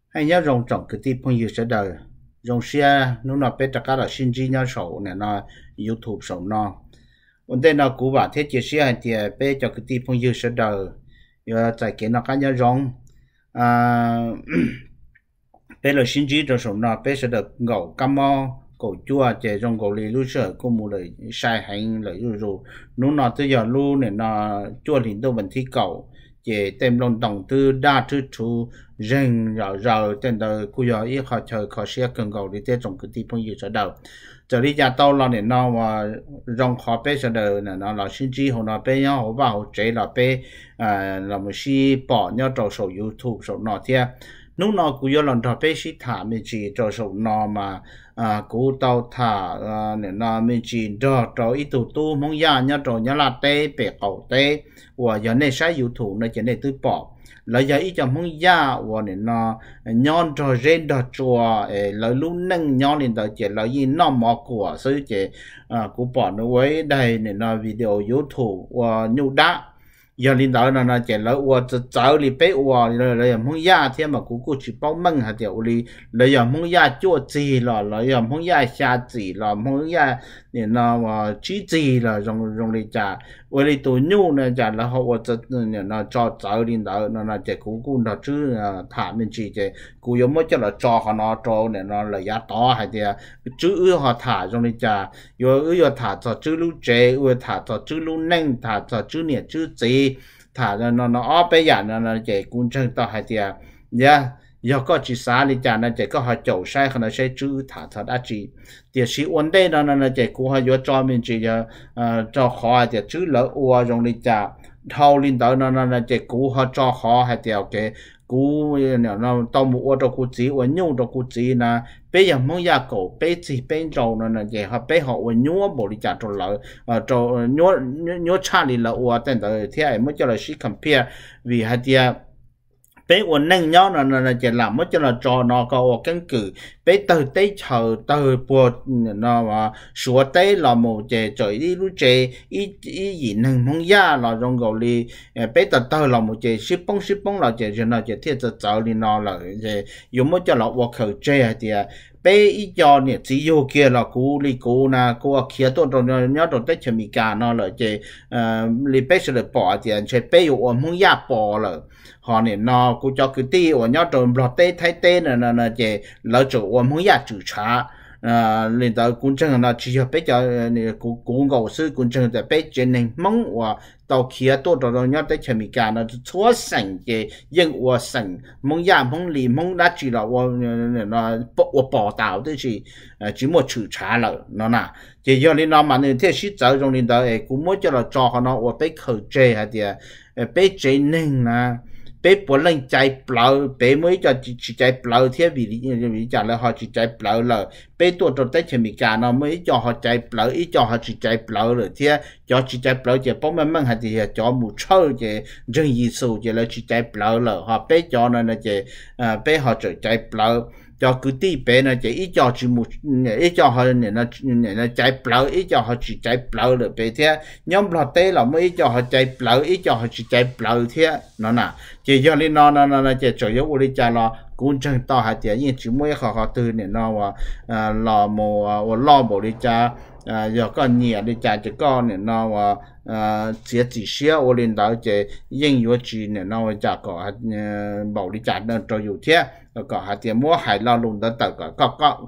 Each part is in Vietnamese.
hay nhớ rong trồng cái tí phong yêu sẽ đời rong xe nó bé tất cả là sinh trí nhau sổ này nó YouTube sổ nó vấn đề nó cũ và thế chia sẻ hay thì bé cho cái tí phong yêu sẽ đời giờ tại cái nó cá nhớ rong bé là sinh trí trong sổ nó bé sẽ được ngầu cam mo cổ chua chạy trong cổ lì lúc sợ có một lời sai hành lời rồi nó tới giờ luôn này nó chua thì tôi vẫn thi cầu chỉ tem lòng đồng tư đa thứ chú rừng rồi tên đời cô giờ ít họ chờ họ sẽ cần cầu đi tới trong cái tí phong yêu sẽ đầu giờ đi ra tàu là để nó mà rong khó bé sẽ đời nó là sinh trí họ nó bé nhau họ vào chế là bé là một xí bỏ nhau trong sổ YouTube sổ nó thế lúc nó cũng có lần thọ bé xí thả mình chỉ cho sổ nó mà cú tàu thả nên nó mình chỉ cho ít tu mong ya nhau cho nhau là tê bể cầu tê và giờ này sai YouTube nó chỉ để tôi bỏ lấy giờ ít cho mong ya và nên nó nhon cho rên đợt chùa lấy lúc nâng nhon lên tới chỉ lấy gì nó mò của sư chỉ cú bỏ nó với đây nên nó video YouTube và nhu đá giờ linh đạo nó chỉ là我找你俾我来唔呀天嘛，姑去帮忙下条哩，来又唔呀做字了，来又唔呀下字了，唔呀你那话举字了，用你家，我哋做牛呢家，然后我这那找领导那只姑那只他们去只，姑有么叫了找下那找呢那来呀打下啲，只下他用你家，有他做只路这，有他做只路能，他做只呢只字。thả ra nó ó bé giả nó chạy cuốn chân tao hay tiệt nhá giờ có chỉ xả đi chả nó chạy có họ chậu sai không nó sai chữ thả thật đã chỉ tiệt sĩ vấn đề nó chạy cú họ vô cho mình chỉ cho họ tiệt chữ lỡ ua trong đi chả thâu lên tới nó chạy cú họ cho họ hay tiệt cái cú nó tao mua cho cú chỉ uốn nhung cho cú chỉ na bây giờ mong ya cổ bây chỉ bên trâu nó vậy họ bây họ uốn nhung bộ đi chả trâu lợ trâu nhung cha đi lợ uốn tên tới thế ấy mới cho là sĩ compare vì hai tia bé uốn nâng nhau nó chỉ làm mới cho là trò nó có căn cứ bé từ tới chờ từ buộc nó mà sửa tới là một chế trời đi lúc chế ý gì nâng mong ya là trong gọi đi bé từ là một chế ship bông là chế cho nó chế thiết cho đi nó là chế dùng mới cho là worker chế thì bé ý cho nè chỉ vô kia là cú na cú kia tôi trong nhớ trong tết chemi cả nó là chế li bé sẽ được bỏ tiền chế bé yêu mong ya bỏ là họ nè nó cú cho cái ti ở nhớ trong lọt tê thay tê là chế lỡ chỗ mong ya chủ trả lên tới cũng chẳng là chỉ biết cho cũng ngầu sư cũng chẳng là biết chuyện này mong và tàu kia tôi rồi nhớ tới chemi cả nó chúa sành cái nhưng của sành mong ya mong lì mong đã chỉ là nó bỏ tàu đấy chỉ một chữ trả lời nó nè chỉ do nên nó mà nên thế sĩ giáo trong lên tới cũng muốn cho là cho nó và biết khởi chế hay thì biết chế nên là bé bỏ lên chạy blau bé mới cho chỉ chạy blau thế vì chả là họ chỉ chạy blau là bé tôi trong tết chemi cả nó mới cho họ chạy blau ít cho họ chỉ chạy blau rồi thế cho chỉ chạy blau chỉ bóng mang hay thì cho một số chỉ dân gì số chỉ là chỉ chạy blau là họ bé cho nó là chỉ bé họ chỉ chạy blau cho cứ tí bé nó chỉ ít cho chỉ một ít cho họ này nó chạy blau ít cho họ chỉ chạy blau rồi bé thế nhóm lọt té là mới ít cho họ chạy blau ít cho họ chỉ chạy blau thế nó nè chỉ do nên nó chỉ chủ yếu đi cha lo cũng chẳng to hay tiền nhưng chỉ mới họ từ này nó và lò mồ lo bộ đi cha giờ có nhiều đi cha chỉ có này nó và chỉ xíu ở lên đó chỉ nhưng yếu chỉ này nó cha có bảo đi cha nó cho yếu thế có hay tiền mua hay lo luôn đó tự có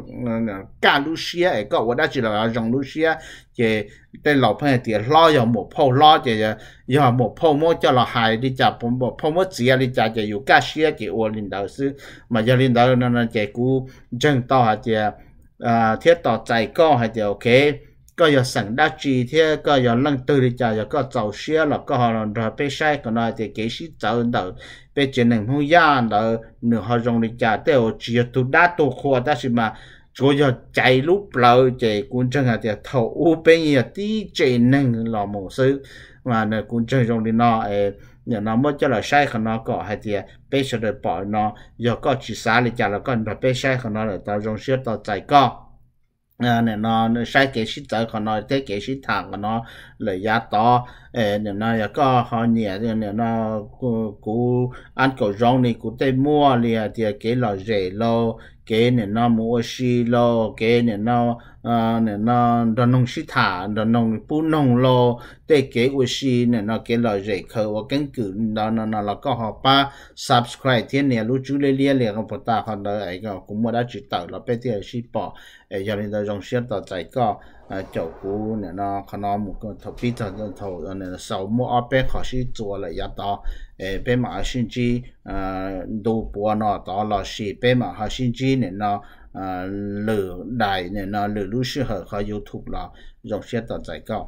cả Lucia ấy có ở đó chỉ là dòng Lucia chỉ tên lão phải tiền lo giờ một phô lo chỉ giờ một phô mua cho là hay đi cha một phô mua chỉ đi cha chỉ yếu cả xíu chỉ ở lên đó sư mà giờ lên đó nó chỉ cú chân to hay chỉ thiết tỏ chạy co hay thì ok có giờ sẵn đa chỉ thế có giờ lăng từ đi chả giờ có giàu xe là có họ rồi bé sai còn nói thì cái gì giàu đâu bé chuyện này không gian đâu nửa họ dùng đi chả theo chỉ tụ đá tụ khoa ta chỉ mà rồi giờ chạy lúc lâu chạy cũng chẳng hạn thì thầu u bên gì tí chạy nâng là một sự mà nó cũng chẳng dùng đi nó nhà nó mới cho là sai còn nó có hay thì bé sẽ được bỏ nó giờ có chỉ xả đi chả là con rồi bé sai còn nó là tao dùng xe tao chạy co này nó sai cái sĩ tử còn nói thế cái sĩ thằng của nó là giá to nè nó có họ nhẹ nè nó cú ăn cổ rong này cú tây mua liền thì cái lò rẻ lo cái nè nó mua xì lo cái nè nó nông sĩ thả nông bún nông lo tây cái u xì nè nó cái lò rẻ khâu và cái cử nó là có họ ba subscribe thiên nè lúc chú lấy liền không phải ta họ đợi ấy cũng mua đã chỉ tạo là bây giờ xí bỏ giờ nên là dòng xe tàu chạy có chỗ cũ nè nó khả năng một cái thầu bí thầu nè sau mua ở bên họ sẽ做了一道bên mà甚至đồ bùa nó đó là gì bên mà họ甚至nè nó lửa đại nè nó lửa lúc xưa họ YouTube là dòng xe tàu chạy có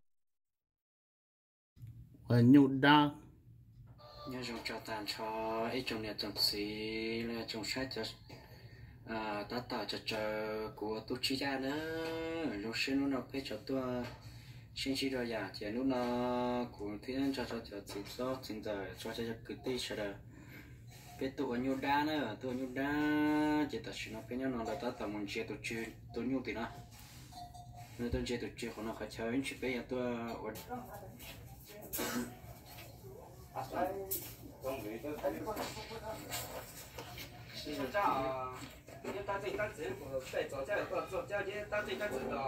nhu đa nhớ dùng cho tàn cho ít trong nhà trồng xí là trồng sách cho ta tạo cho của tôi chỉ ra nữa lúc sinh nó phải cho tôi sinh chỉ rồi à chỉ lúc nó của thiên cho chỉ do chính giờ cho cứ tí cho được cái tụ nhiêu đá nữa tụ nhiêu đá chỉ ta chỉ nó phải nhớ nó là ta tạo một chế tụ nhiêu thì nó nên tôi chế tụ chơi của nó phải chơi chỉ bây giờ tôi 是这样，因为当这单子在早家做家姐当这单子的，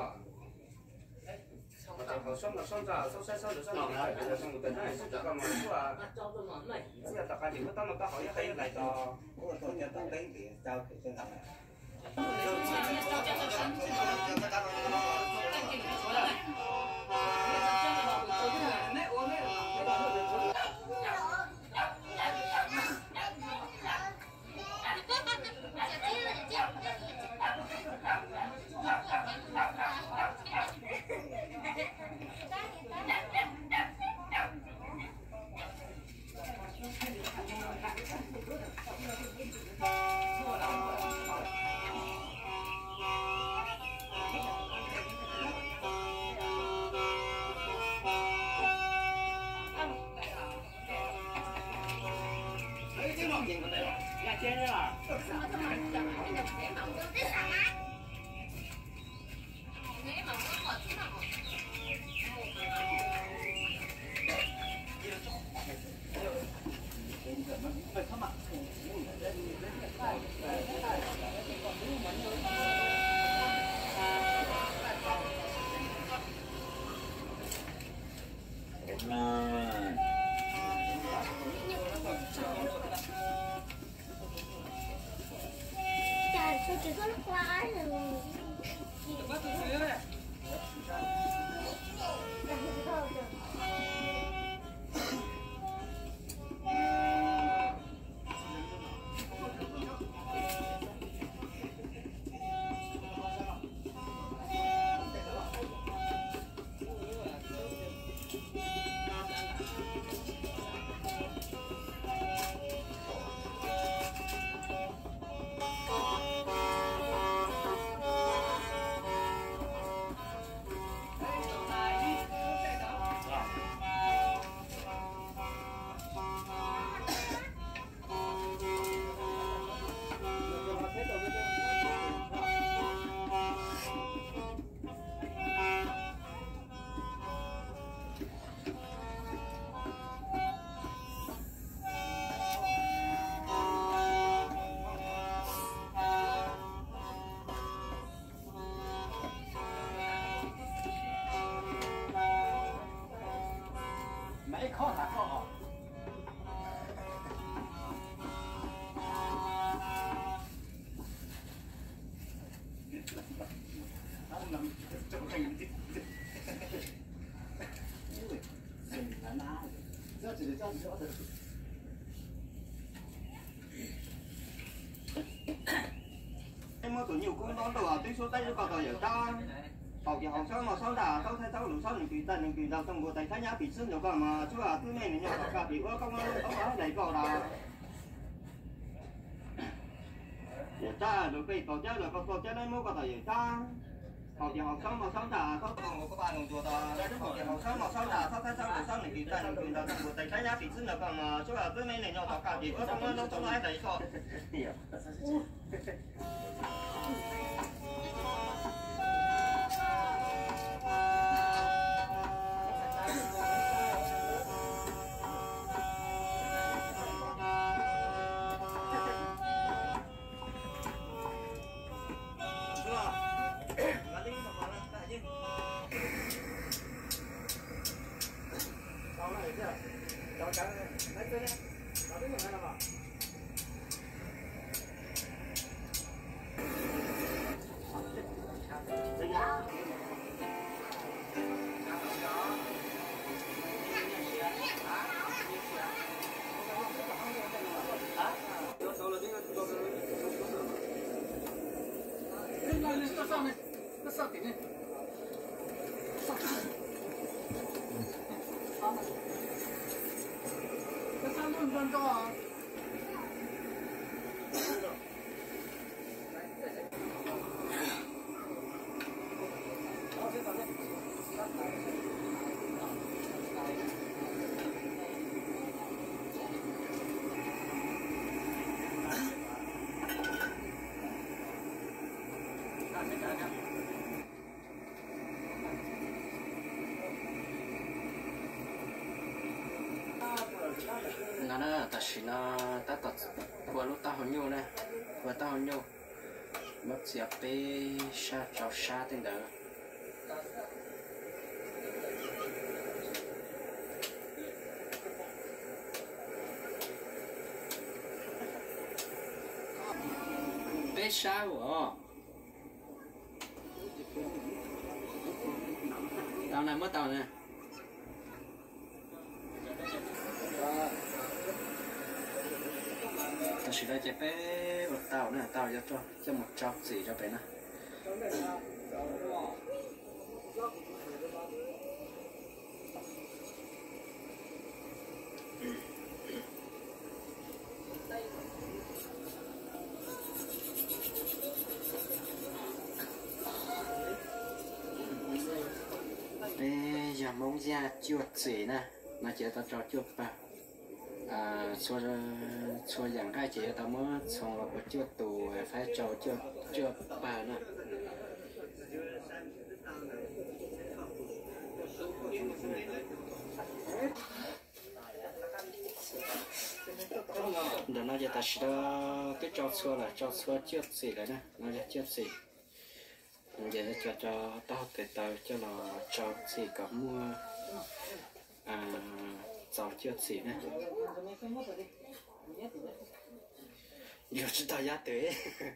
好双的双着，收山上的上面，别的上的那也是这个嘛，是吧？这要大概你们当了刚好也还有来的，我昨天当北的，交给这个。em mới tụi nhiều cũng đón đầu tuy số tay có tờ cho học thì học xong mà sau đã sau thay sau lũ sau những kỳ đầu trong bộ tài thái nhã bị xương nhiều cả mà chú à thứ này nhỏ cả bị không có đầy cỏ là cha rồi bị tổ chức rồi có tổ chức đấy mới có tờ cha học thì học xong mà sau đã sau một cái bài đồng chùa đó học thì học xong mà sau đã sau thay sau lũ sau những kỳ đầu trong bộ tài thái nhã bị xương nhiều cả mà chú à thứ này nhỏ cả bị không có đầy cỏ nó ta chỉ nó ta tập qua lúc ta hồi nhau này qua ta hồi nhau mất dẹp bé sa trào sa tên đó bé sa của tàu này mất tàu này chỉ là chạy bé một tàu nữa tàu cho một chọc gì cho bé này bây giờ mong ra chuột gì nè nó chỉ tao cho chuột vào xua dạng hai chị tao mới xong là chưa tù phải cho chưa bà nữa để nó giờ ta sẽ cái cho xua chưa gì đấy nè nó giờ chưa gì giờ cho tao cái tao cho nó cho gì cả mua早就起呢，有知道呀对。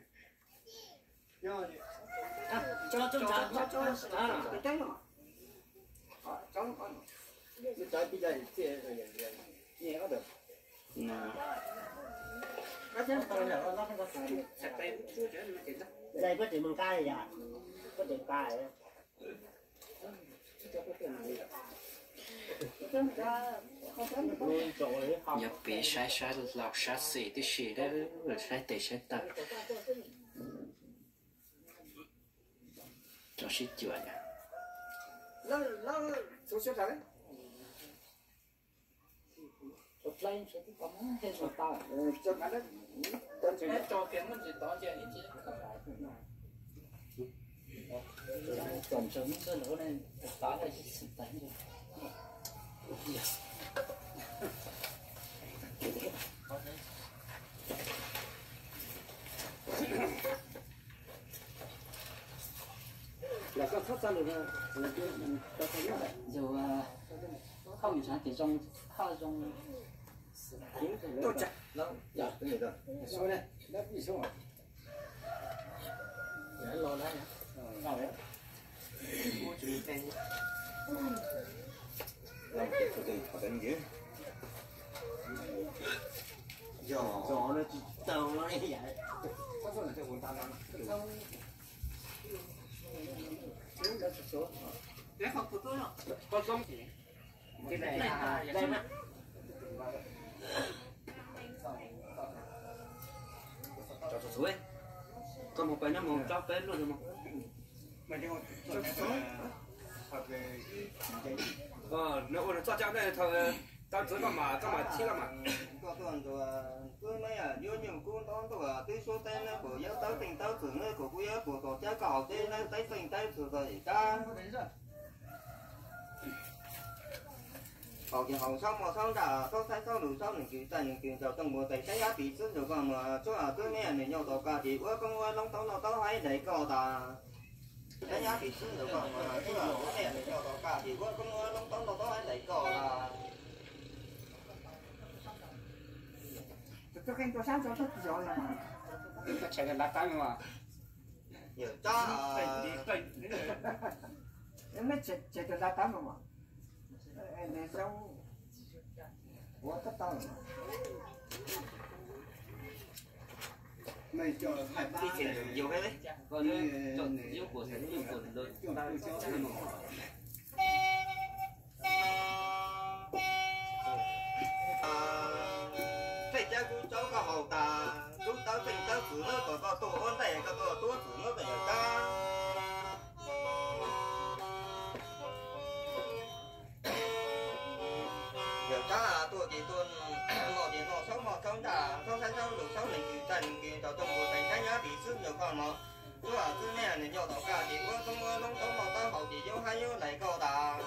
cho cái đấy mà cho nó trái bây giờ thì nhẹ có được Nè. Đây có chuyện bằng cay vậy à? Có chuyện cay đấy. Nhập bị sai lọc sai xỉ tí xỉ đấy rồi sai tệ sai tật cho xí chữa nhỉ nó số số đấy Chụp lên sẽ có thêm một tao. cho cái đấy Cho kiếm mình chỉ tỏ chuyện ít Tổng sống sơ lỗ này tỏ là sự tánh rồi. là có thoát ra được là cái cho thấy đấy Dù không sáng thì trong trong tôi chặt nó dạ cái gì rồi số này nó bị số rồi để lo đấy nào đấy mua chữ tên làm cái từ từ họ đánh dưới giò nó tàu nó như vậy có số là theo cuốn tam năm để không có túi có giống cái này đây mà cho số ấy có một cái nó một cho bé luôn rồi mà mày đi cho số nếu mà cho cháu này thằng tao chỉ có mà chi mà có tuần rồi cứ mấy vô nhiều cuốn đó rồi tí số tên nó của giáo tới tình tới thưởng nó của giáo của tổ cháu cào tên nó tới tình tới rồi ta thì hậu xong mà xong đã có thấy sau đủ sau này chỉ tại những kiểu trong mùa tây thấy giá bị sức rồi còn mà chỗ ở cứ mấy anh này nhau tổ cả thì bữa con long tấu nó tấu hay để cò ta thấy giá bị sức rồi còn mà chỗ ở mấy anh này nhau tổ cả thì bữa con long tấu nó tấu hay để cò ta tôi khen tôi sáng cho thức rồi là mà cái chạy cái lát tăng mà giờ cha em nói chạy tôi ra tắm mà em này xong quá tất tao mày cho hai ba đi tiền nhiều hết đấy còn chọn yêu của thành yêu của lớn thầy cha cũng cháu có hậu ta cũng tao tình tao cứ nó có tổ hôn này có tổ tổ cứ nó phải ta giờ cha tôi thì tôi ngồi thì ngồi sống ta sống sai sống được sống này thì trần thì tao trong cuộc tình cái nhá thì sức nhiều còn mà cứ là cứ nghe này nhau tao cả thì có không có nông sống mà tao hậu thì vô hay vô lại câu ta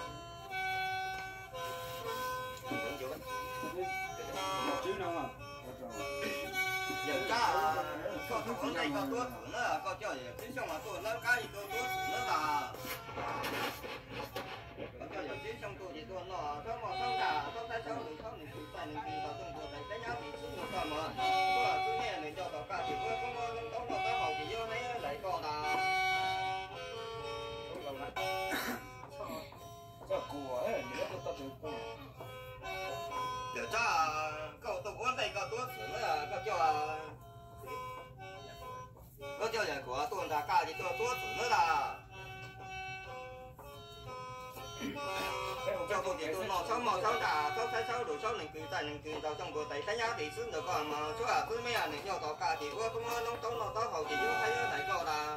chứ nào mà giờ cha có tổ hôn này có tổ thủ nữa có cho gì chứ xong mà tôi nó cái gì tôi tổ thủ nữa là cho giờ chứ trong tôi thì tôi nó sống mà sống ta sống sai sống được sống này thì tại nên thì tao trong cuộc tình cái nhá thì sức nhiều còn mà cứ là cứ nghe này cho tao cả thì có không có nông sống mà tao hậu thì vô lấy lại câu ta cho của ấy nữa tôi tập được của giờ cha cậu tụng quan đây cậu tuốt nữa là cậu cho nhà của tôi ra cả thì tôi tuốt nữa là cho tôi thì tôi nó sống màu sống cả sống sai sống đủ sống này cứ tại này cứ tao trong cuộc tay cái nhá thì xứng được còn mà chỗ à cứ mấy anh này nhau tao cả thì có không có nông sống nó tao hậu thì vô thấy lại cậu là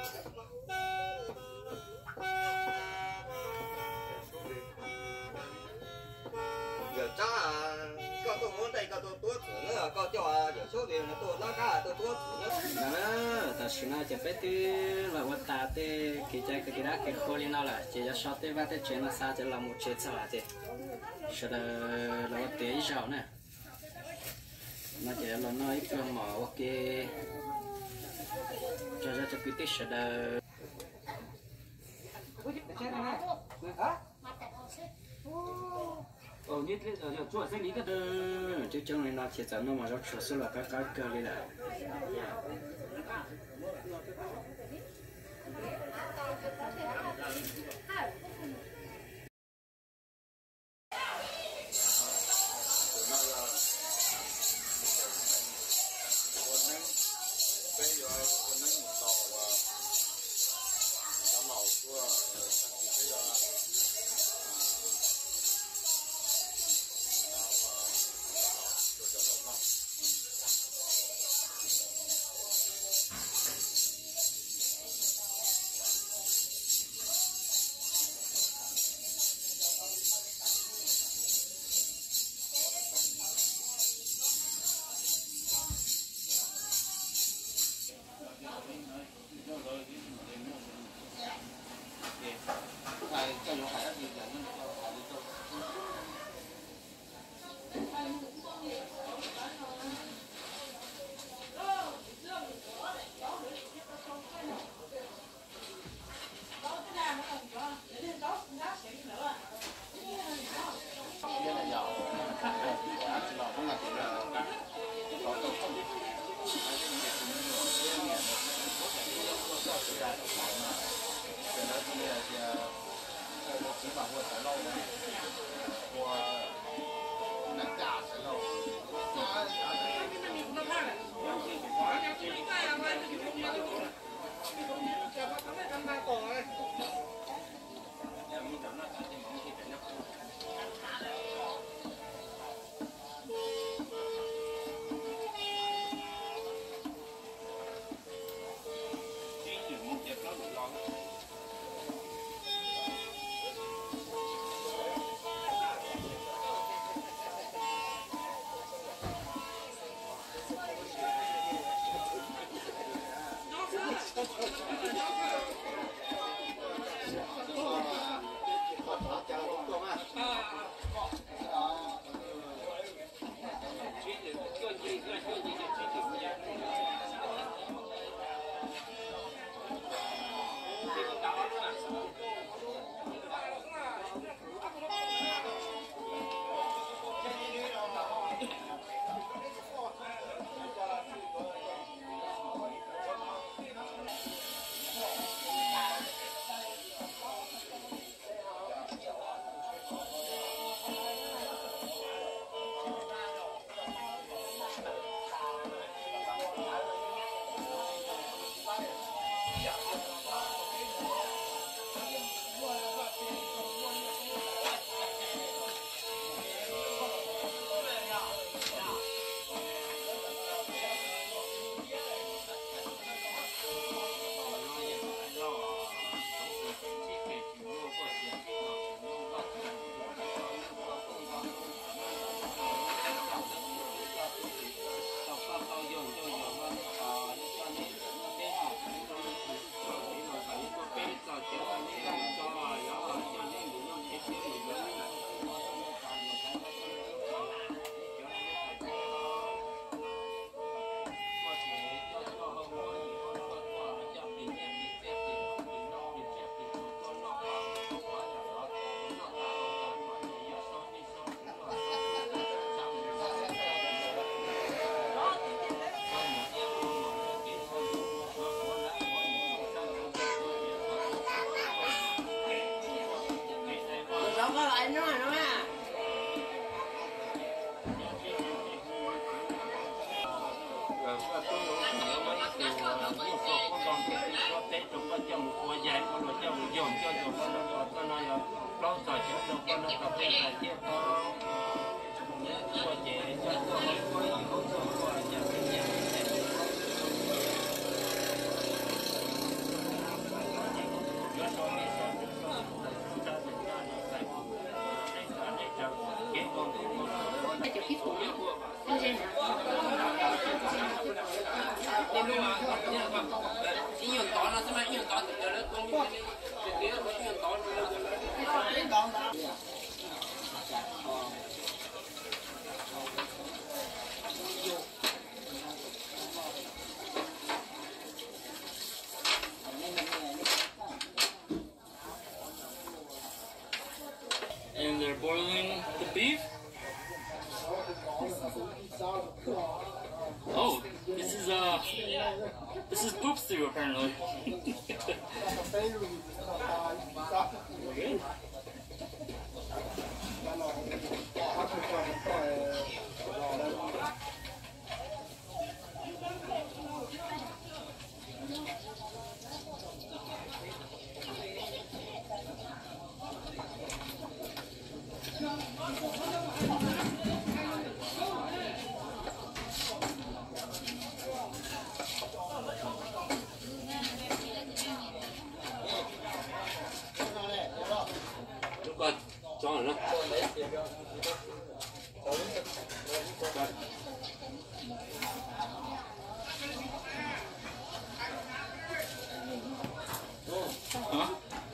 giờ cha có tôi muốn đây có tôi tuốt nữa có cho giờ số tiền là tôi nó cả tôi tuốt nữa đó ta xin nói cho bé tí là vật ta tí cái đó cái khối nó là chỉ cho sót tí và tí chuyện nó sao chỉ là một chuyện sao là gì sau đó là vật tí sao nè nó chỉ là nói cái mỏ ok cho quý tí sau đó như thế giờ chuột sẽ lý cái chứ trong này nó chỉ dẫn nó mà nó chuột số là cái cơ đi là And they're boiling the beef. Oh, this is poop stew apparently. Con, cho nó. Hả?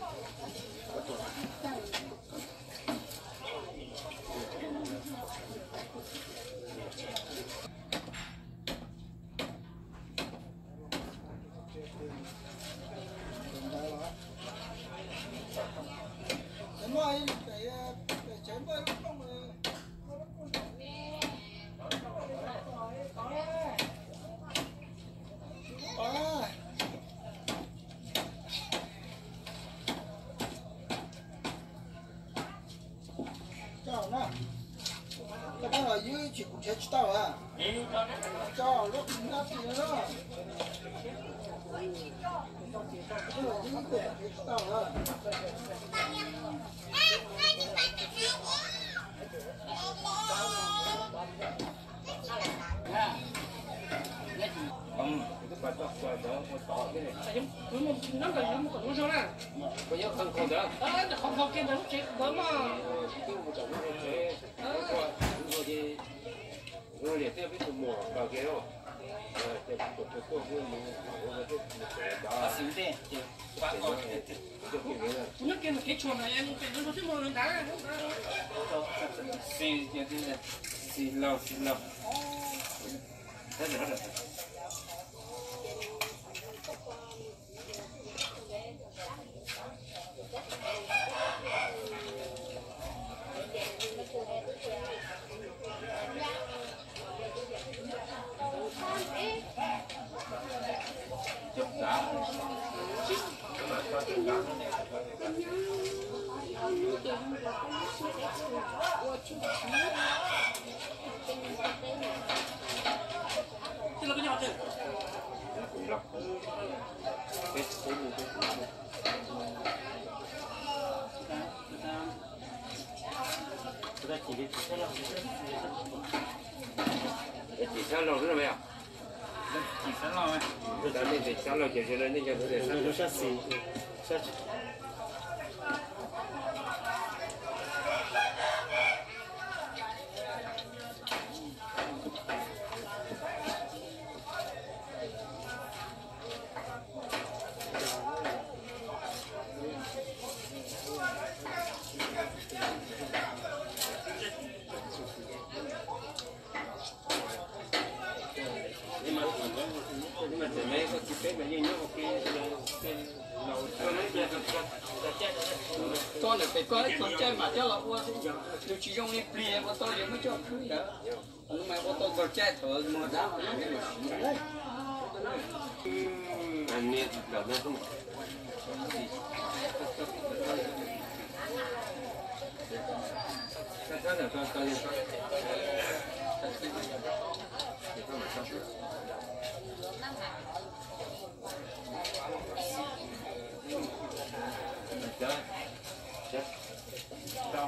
Cái đó ở dưới chỉ cũng sẽ tao à? Cho lúc nó thì nó. Cái đó dưới cũng tao à? Nó còn uống sao nè? Bây giờ không được. Không kia nó chết bớm mà. Rồi để tiếp với mùa vào kia đâu. Nó kia là cái chuồng này em phải nó thích mua đá. Xin lâu. Thế là được. Chụp đã. Thế là cái nhỏ thế. Chỉ sao lâu nữa mày à? chỉ sáng lo ấy Đó nên thì sao lâu chỉ cho nên cho để sao nó sát xì sát nhưng mà chỉ mấy có chỉ phép mà như nhau cái lâu cho nó chết Tôi là phải có con trai mà cho là qua tôi chỉ dùng đi bìa của tôi để mới cho cứ đó nhưng mà của tôi con trai thở mà đá mà anh nghe đợt nó không cái là con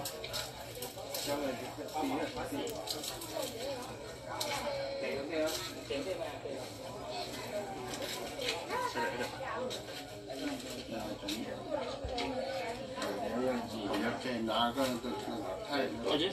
trên đó có thay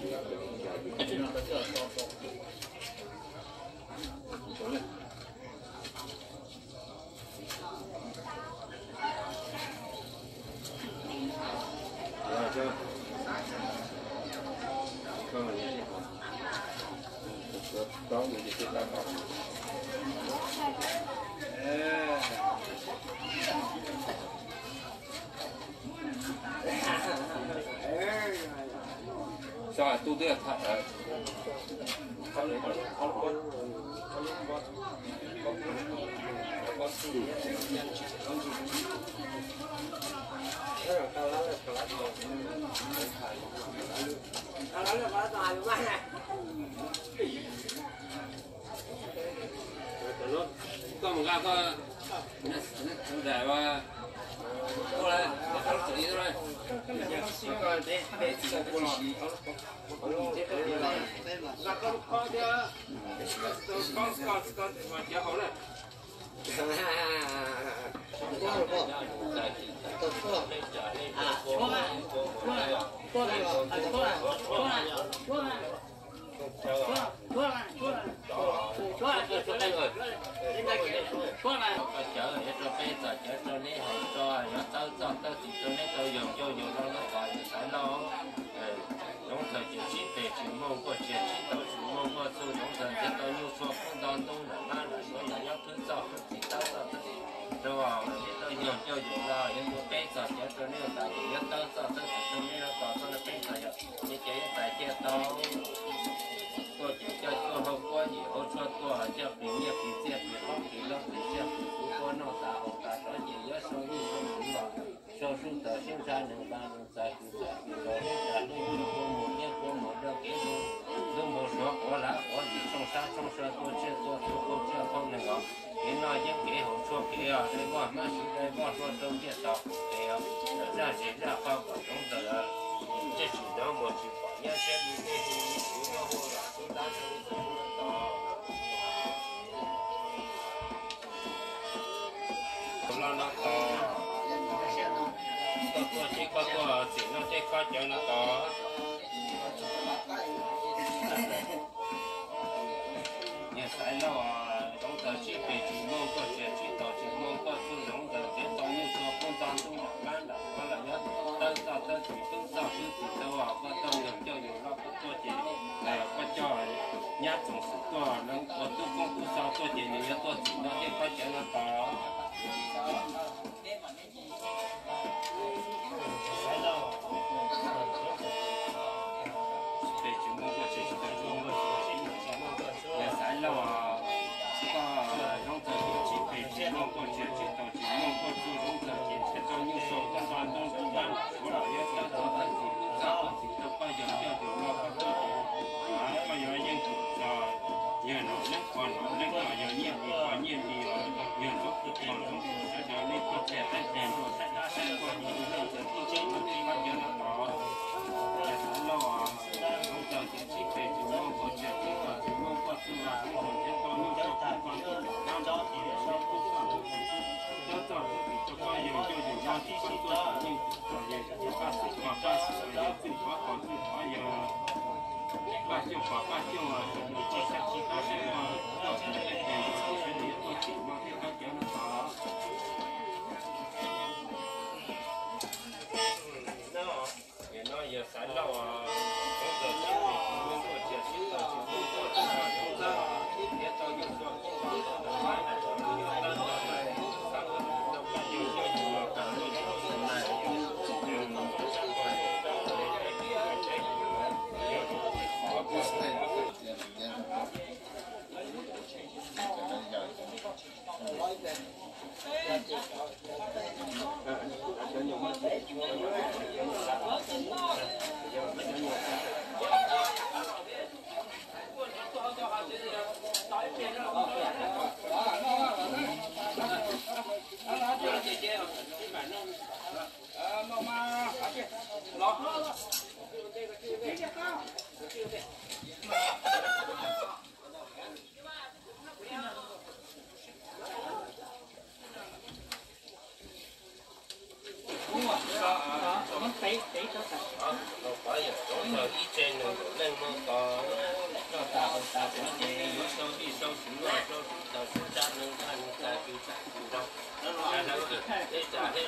sao tu được thật có một cái có để mà cô này có xử lý rồi có để cô lo có chả hổ này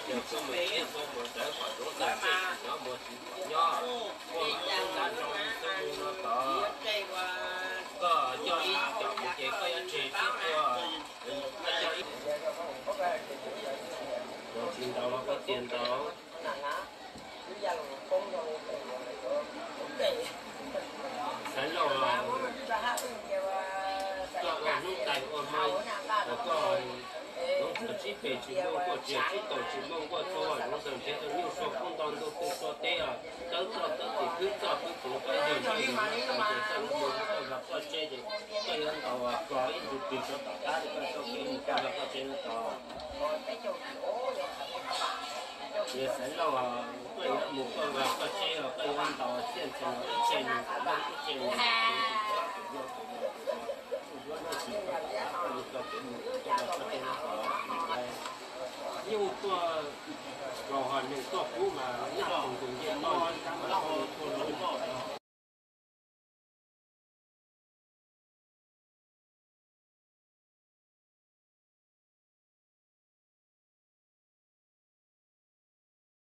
giờ có một cái có một cái khoảng đó là nó một nhỏ còn là trong cái nó to có cho ít chọn một cái có giá trị của cho ít rồi tiền đâu có tiền đâu sáng rồi cho lúc tại ở mai có nó chỉ về chỉ mua qua chỉ tổ chỉ mua qua cho nó dần thế nó nhiều số không toàn đâu không có té à tới thì cứ cho cứ cũng cái gì thì sang mua và có chơi thì cái lần đầu có ít được tiền cho tất cả thì có cái là có trên tàu thì sáng rồi cái một con và có chơi ở cái lần đầu trên nó trên nó cái trên